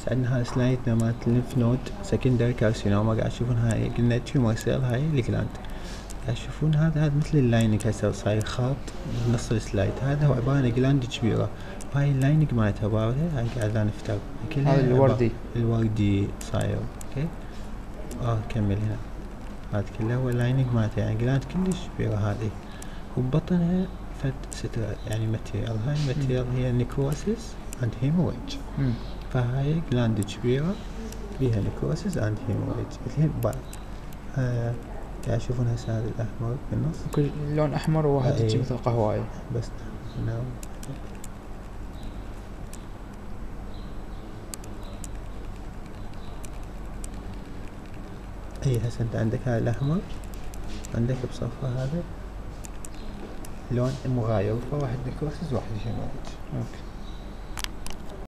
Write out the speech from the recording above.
عندنا هاي سلايدنا مالت الليمف نود سكندري كارسينوما، قاعد تشوفون هاي قلنا تيومر سيل، هاي الجلاند قاعد تشوفون هذا مثل اللايننج هسه صاير خط بنص السلايد، هذا هو عبارة عن جلاند كبيرة، وهاي اللايننج مالتها باردة، هاي قاعد نفتر هذا الوردي صاير. اوكي كمل هنا، هذا كله هو اللايننج مالتها، يعني جلاند كلش كبيرة هذه، وببطنها فد ستر يعني ماتيريال، هاي الماتيريال هي نيكروسيس اند هيموريج. فهاي جلاند كبيرة فيها نيكروسيس اند هيموريج مثل قاعد تشوفون هسه هذا الاحمر بالنص، كل لون احمر وواحد مثل قهوي بس هنا. اي هسه انت عندك هذا الاحمر، عندك بصفه هذا لون مغاير، فواحد نيكروسيس واحد هيموريج. اوكي